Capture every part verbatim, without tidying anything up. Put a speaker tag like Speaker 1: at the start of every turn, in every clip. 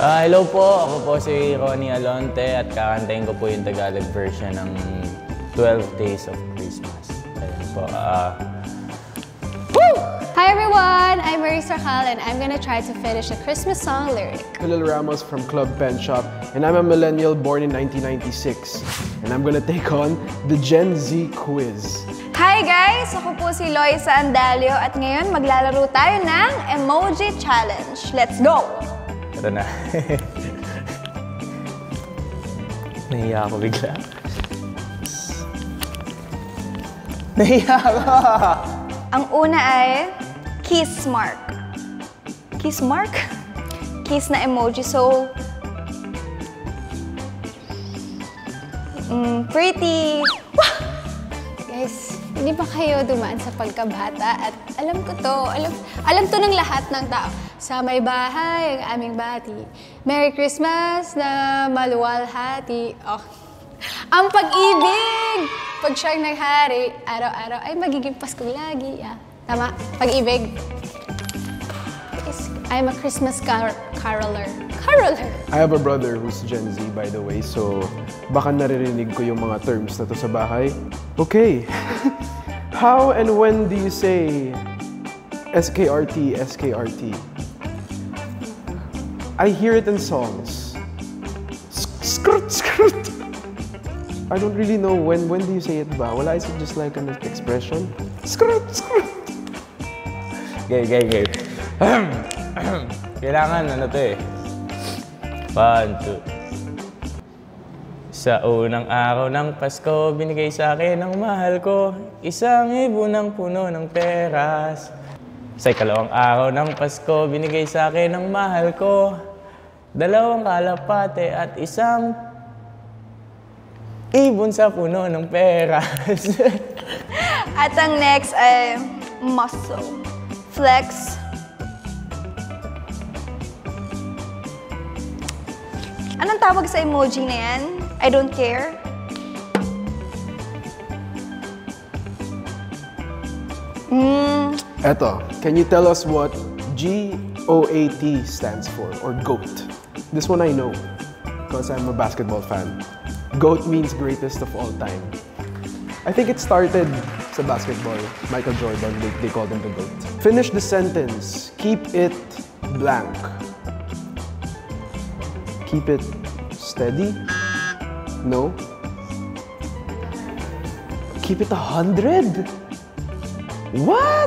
Speaker 1: Uh, hello po, ako po si Ronnie Alonte at kakantayin ko po yung Tagalog version ng twelve Days of Christmas. Ayan po. Uh...
Speaker 2: Woo! Hi everyone! I'm Racal and I'm gonna try to finish a Christmas song lyric.
Speaker 3: Khalil Ramos from Club Penshoppe, and I'm a millennial born in nineteen ninety-six. And I'm gonna take on the Gen Z quiz.
Speaker 4: Hi guys! Ako po si Loisa Andalio at ngayon maglalaro tayo ng Emoji Challenge. Let's go!
Speaker 1: Ito na. Nahiya ako bigla. Nahiya ako!
Speaker 4: Ang una ay kiss mark. Kiss mark? Kiss na emoji. So, mm, pretty.
Speaker 2: Guys, hindi ba kayo dumaan sa pagkabata? At alam ko to, alam, alam to ng lahat ng tao. Sa may bahay, ang aming bati. Merry Christmas na maluwalhati. Oh. Ang pag-ibig! Pag siyang naghari, araw-araw ay magiging Pasko lagi. Ah, tama? Pag-ibig. I'm a Christmas car caroler. Caroler!
Speaker 3: I have a brother who's Gen Z, by the way, so baka naririnig ko yung mga terms na to sa bahay. Okay. How and when do you say S K R T, S K R T? I hear it in songs. Skrut, skrut. I don't really know when when do you say it ba? Wala, is it just like an expression? Skrut, skrut.
Speaker 1: Okay, okay, okay. Kailangan ano to eh. One, two. Sa unang araw ng Pasko, binigay sa akin ng mahal ko isang ibunang puno ng peras. Sa ikalawang araw ng Pasko, binigay sa akin ng mahal ko dalawang kalapate at isang ibon sa puno ng peras.
Speaker 4: At ang next ay muscle. Flex. Anong tawag sa emoji na yan? I don't care. Mm.
Speaker 3: Eto, can you tell us what G O A T stands for, or GOAT? This one I know, because I'm a basketball fan. GOAT means greatest of all time. I think it started sa basketball. Michael Jordan, they, they called him the GOAT. Finish the sentence. Keep it blank. Keep it steady? No? Keep it a hundred? What?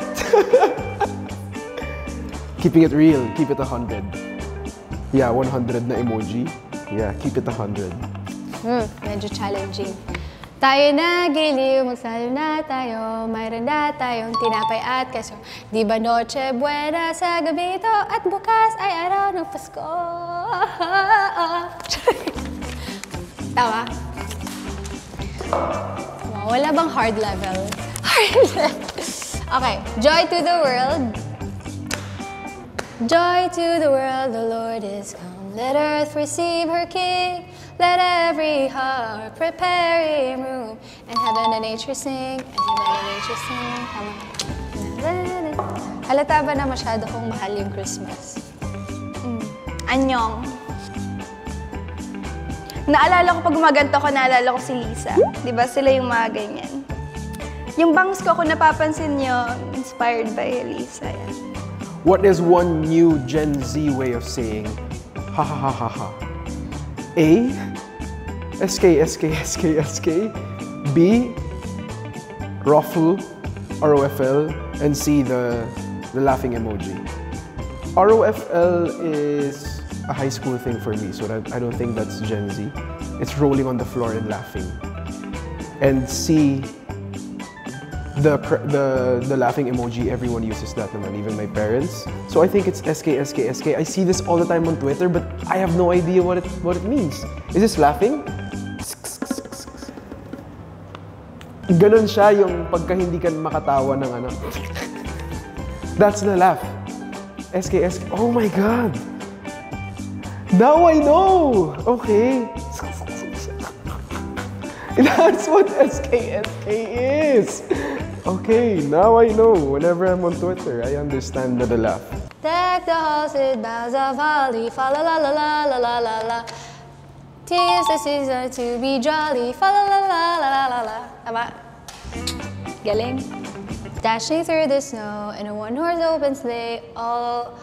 Speaker 3: Keeping it real, keep it a hundred. Yeah, one hundred na emoji. Yeah, keep it a hundred.
Speaker 2: Hmm, medyo challenging. Tayo na giliw, magsalo na tayo, mayroon na tayong tinapay at keso. Di ba Noche Buena sa gabi ito at bukas ay araw ng Pasko? Tama? Wow, wala bang hard level? Hard level. Okay, joy to the world. Joy to the world, the Lord is come. Let earth receive her King. Let every heart prepare him room. And heaven and nature sing, and heaven and nature sing. Tama. Halata ba na masyado kong mahal yung Christmas?
Speaker 4: Mm. Anyong. Naalala ko pag gumaganto ko, naalala ko si Lisa. Di ba sila yung mga ganyan? Yung bangs ko, kung napapansin nyo, inspired by Lisa. Yan.
Speaker 3: What is one new Gen Z way of saying ha ha ha ha ha? A, S K, S K, S K, S K. B, ruffle, R O F L. And C, the, the laughing emoji. R O F L is a high school thing for me, so that, I don't think that's Gen Z. It's rolling on the floor and laughing. And C, the, the, the laughing emoji, everyone uses that naman, even my parents. So I think it's S K, S K, S K. I see this all the time on Twitter, but I have no idea what it, what it means. Is this laughing? Ganon siya yung pagka hindi ka makatawa ng ano. That's the laugh. S K, S K. Oh my God! Now I know! Okay. That's what S K, S K is! Okay, now I know. Whenever I'm on Twitter, I understand the laugh.
Speaker 2: Deck the halls with boughs of holly, fa la la la la la la la la. Tis the season to be jolly, fa la la la la la la la. Tama? Galing. Dashing through the snow in a one-horse open sleigh, all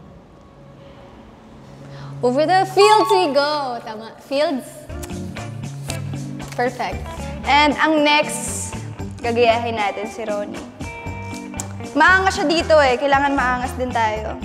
Speaker 2: over the fields we go. Tama? Fields? Perfect.
Speaker 4: And ang next, gagayahin natin si Ronnie. Maangas siya dito eh. Kailangan maangas din tayo.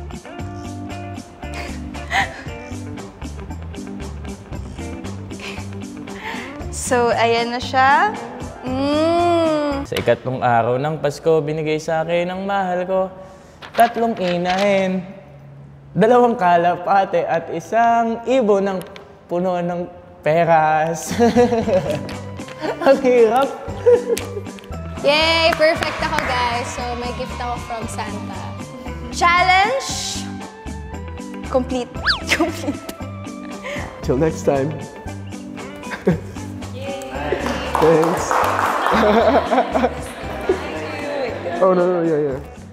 Speaker 4: So, ayan na siya. Mm.
Speaker 1: Sa ikatlong araw ng Pasko, binigay sa akin ng mahal ko tatlong inahin, dalawang kalapate at isang ibon ng puno ng peras. Ang hirap.
Speaker 2: Yay! Perfect ako, guys. So, may gift ako from Santa.
Speaker 4: Challenge complete. Complete.
Speaker 3: Till next time. Thanks. Oh, no, no, yeah, yeah.